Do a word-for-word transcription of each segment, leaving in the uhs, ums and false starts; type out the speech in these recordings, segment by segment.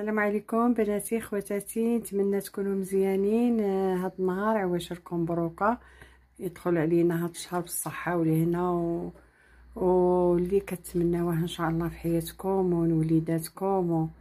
السلام عليكم بناتي خواتاتي، نتمنى تكونوا مزيانين. هاد النهار عواشركم مبروكه، يدخل علينا هاد الشهر بالصحه والهنا و... واللي كتمناوه ان شاء الله في حياتكم ووليداتكم و...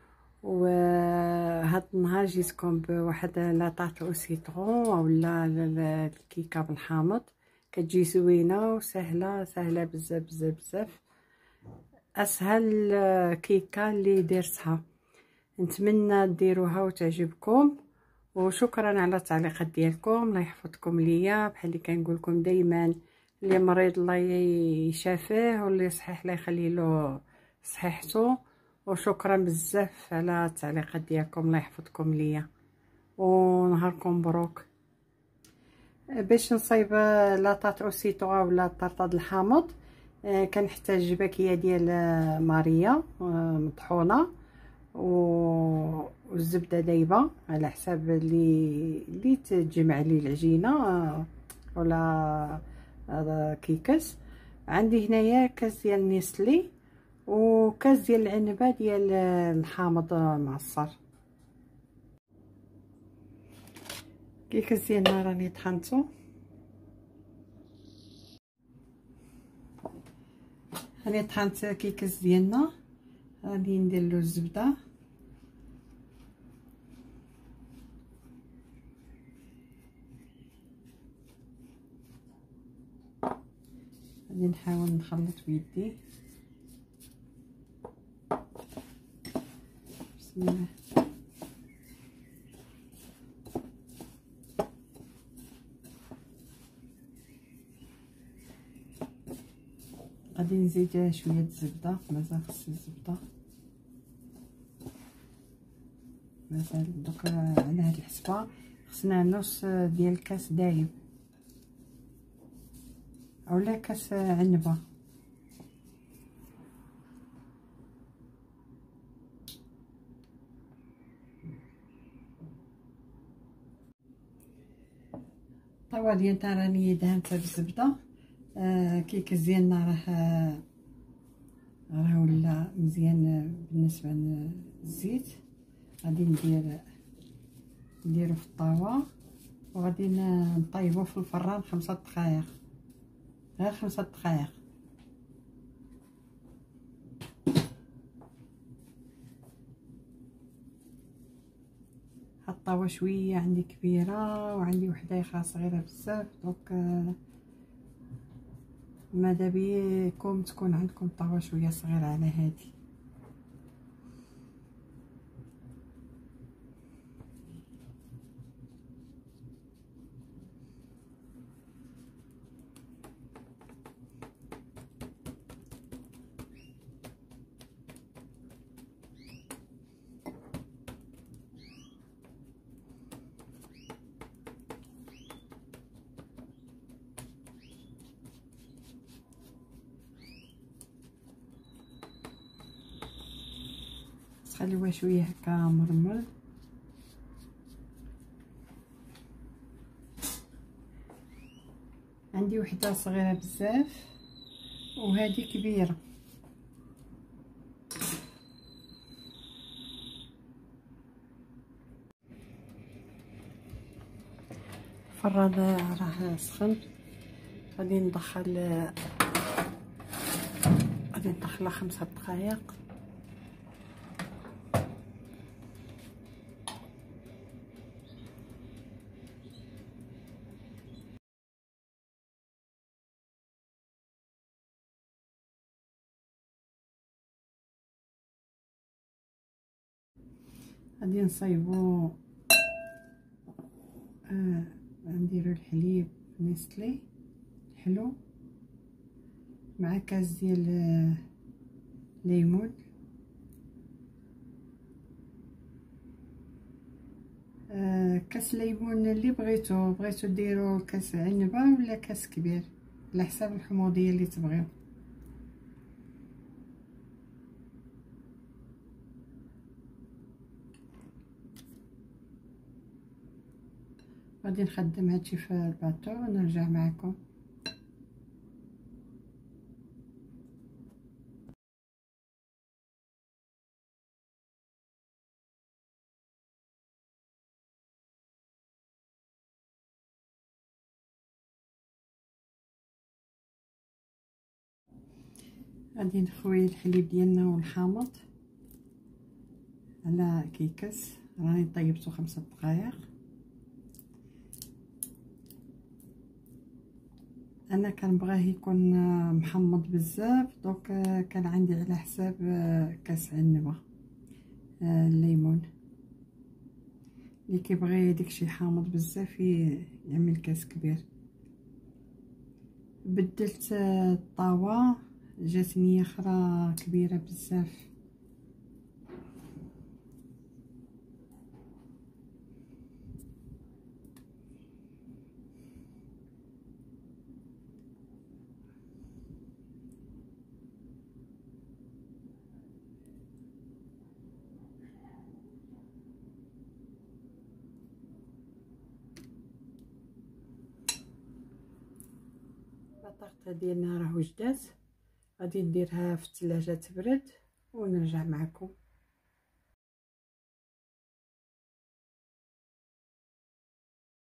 وهاد النهار جيتكم بواحد لاطاط او سيترون اولا الكيكه بالحامض، كتجي زوينه وسهله سهله بزاف بزاف بزاف، اسهل كيكه اللي درتها. نتمنى ديروها وتعجبكم، وشكرا على التعليقات ديالكم. الله يحفظكم ليا، بحال اللي كنقول لكم دائما، اللي مريض الله يشافيه واللي صحيح الله يخلي له صحيحته. وشكرا بزاف على التعليقات ديالكم، الله يحفظكم ليا ونهاركم مبروك. باش نصايب لاطاط او سيترون ولا طرطاد الحامض، كنحتاج باكيه ديال ماريا مطحونه والزبده دايبه على حساب اللي اللي تجمع لي العجينه ولا كيكس. عندي هنايا كاس ديال نيسلي وكاس ديال العنبه ديال الحامض معصر. كيكس ديالنا راني طحنتو، راني طحنت كيكس ديالنا، غادي ندير له الزبده غادي نحاول نخلط بيدي. بسم الله. غادي نزيد شويه الزبده، مازال خص الزبده، مازال دوك على هاد الحسبه خصنا نص ديال الكاس دايب اولا كاس عنبه. الطاوه ديالنا راني دهنتها بالزبده. آه كيكس ديالنا راه راه ولا مزيان بالنسبه للزيت. غادي ندير نديرو في الطاوه وغادي نطيبو في الفران خمسة دقائق، غير خمسة دقائق. هاد الطاوه شويه عندي كبيره وعندي وحده اخرى صغيره بزاف، دونك ماذا بيكم تكون عندكم طاوه شويه صغيره على هادي. خليوها شويه هكا مرمل. عندي وحده صغيره بزاف وهذه كبيره. الفران راه سخن، غادي ندخل غادي ندخلها خمسة دقائق. غادي نصايبو آه نديرو الحليب نيسلي حلو مع كاس ديال ليمون، آه كاس ليمون اللي بغيتو بغيتو ديرو كاس عنبه ولا كاس كبير على حساب الحموضيه اللي تبغيو. غادي نخدم هادشي في الباطو ونرجع معكم. غادي نخوي الحليب ديالنا والحامض على كيكس. راني طيبته خمسة دقائق. انا كنبغيه يكون محمض بزاف، دونك كان عندي على حساب كاس عنبه الليمون. اللي كيبغي داكشي حامض بزاف يعمل كاس كبير. بدلت الطاوه، جاتني اخرى كبيره بزاف. الطاقطه ديالنا راه وجدات، غادي نديرها في الثلاجه تبرد ونرجع معكم.